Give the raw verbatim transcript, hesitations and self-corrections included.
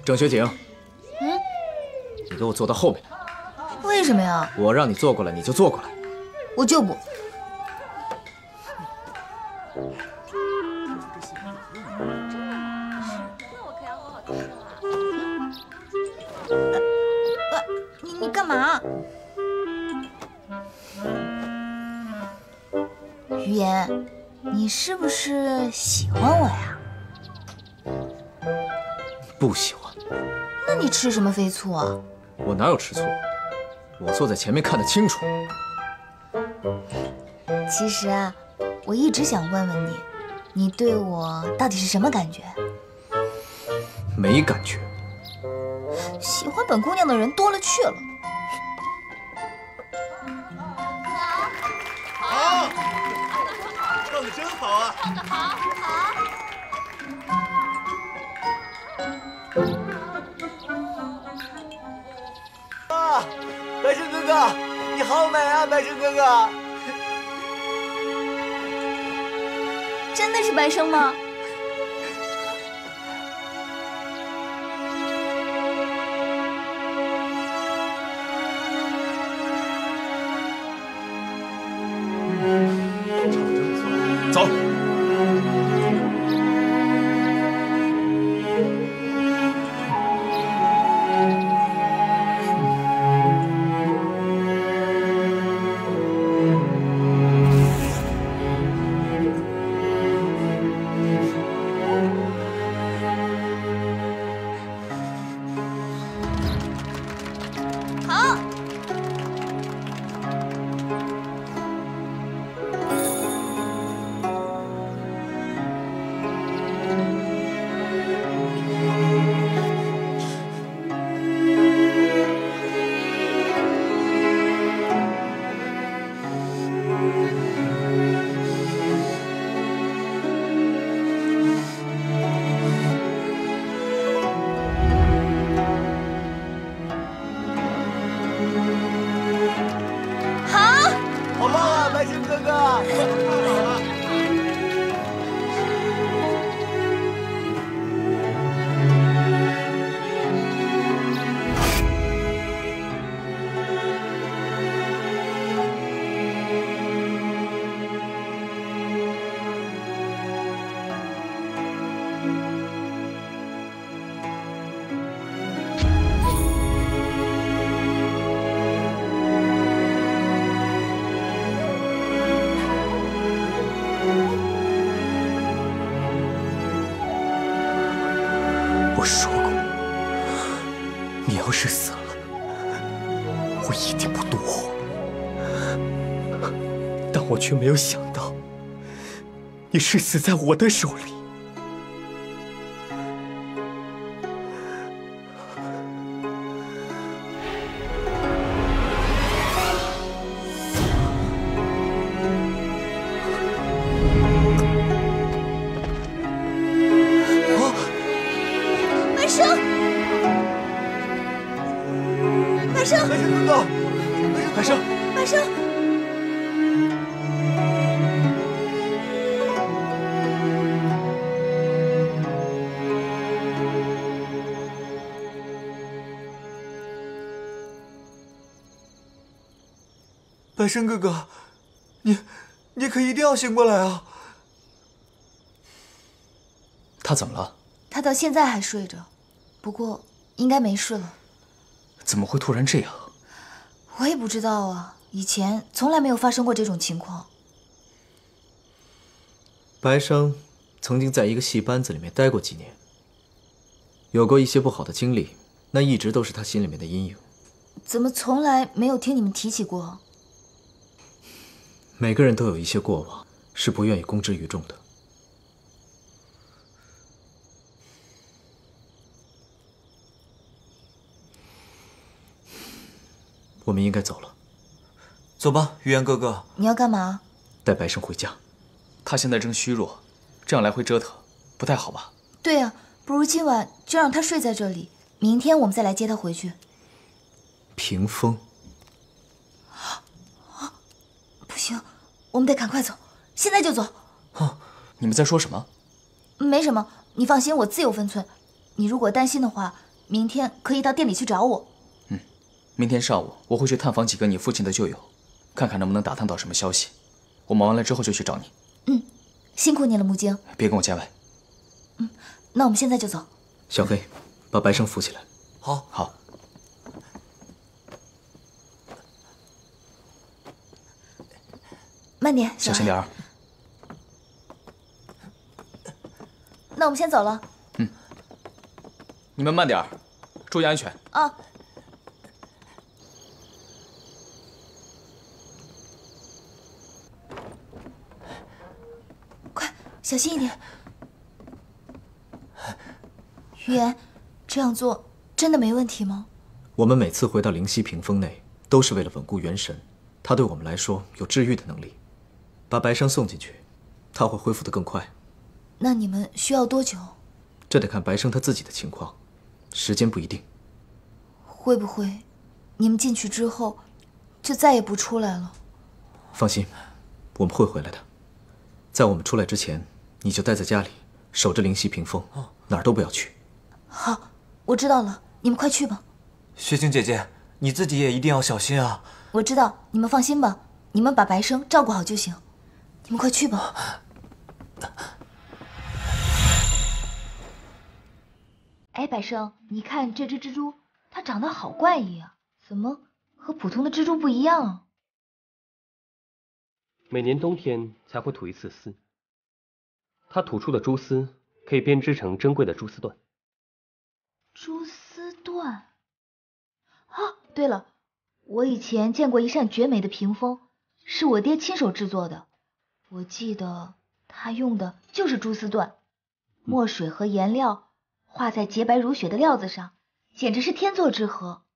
郑学景， 嗯， 你给我坐到后面来。 为什么呀？ 我让你坐过来，你就坐过来。 我就不。呃，你你干嘛？于言，你是不是喜欢我呀？ 不喜欢。 那你吃什么飞醋啊？ 我哪有吃醋？我坐在前面看得清楚。 其实啊，我一直想问问你，你对我到底是什么感觉？ 没感觉。 喜欢本姑娘的人多了去了。 好，唱得真好啊！ 唱得好，好。 啊，白胜哥哥，你好美啊，白胜哥哥！ 真的是白胜吗？ 走。 好。 好棒啊，白胜哥哥！ 我说过，你要是死了，我一定不多活。但我却没有想到，你是死在我的手里。 白胜，白胜， 白胜哥哥， 白胜， 白胜， 白胜哥哥，你你可一定要醒过来啊！ 他怎么了？ 他到现在还睡着，不过应该没事了。 怎么会突然这样？ 我也不知道啊，以前从来没有发生过这种情况。 白生曾经在一个戏班子里面待过几年，有过一些不好的经历，那一直都是他心里面的阴影。 怎么从来没有听你们提起过？ 每个人都有一些过往，是不愿意公之于众的。我们应该走了。 走吧，于言哥哥。 你要干嘛？ 带白生回家。 他现在正虚弱，这样来回折腾，不太好吧？ 对呀、啊，不如今晚就让他睡在这里，明天我们再来接他回去。 屏风。 不行，我们得赶快走，现在就走。 哼，你们在说什么？ 没什么，你放心，我自有分寸。你如果担心的话， 明天可以到店里去找我。 嗯，明天上午我会去探访几个你父亲的旧友，看看能不能打探到什么消息。我忙完了之后就去找你。 嗯，辛苦你了，木晶。 别跟我见外。 嗯，那我们现在就走。 小黑，把白生扶起来。 好， 好。 慢点， 小心点儿。 那我们先走了。 嗯，你们慢点儿，注意安全。 啊。快，小心一点。于言，这样做真的没问题吗？ 我们每次回到灵犀屏风内，都是为了稳固元神，它对我们来说有治愈的能力。把白生送进去，他会恢复得更快。 那你们需要多久？ 这得看白生他自己的情况，时间不一定。 会不会，你们进去之后，就再也不出来了？ 放心，我们会回来的。在我们出来之前，你就待在家里，守着灵犀屏风，哪儿都不要去。 好，我知道了，你们快去吧。 雪晴姐姐，你自己也一定要小心啊！ 我知道，你们放心吧，你们把白生照顾好就行。你们快去吧。哎，白生，你看这只蜘蛛，它长得好怪异啊，怎么和普通的蜘蛛不一样啊？ 每年冬天才会吐一次丝，它吐出的蛛丝可以编织成珍贵的蛛丝缎。 蛛丝缎。啊，对了，我以前见过一扇绝美的屏风，是我爹亲手制作的。我记得他用的就是蛛丝缎，墨水和颜料画在洁白如雪的料子上，简直是天作之合。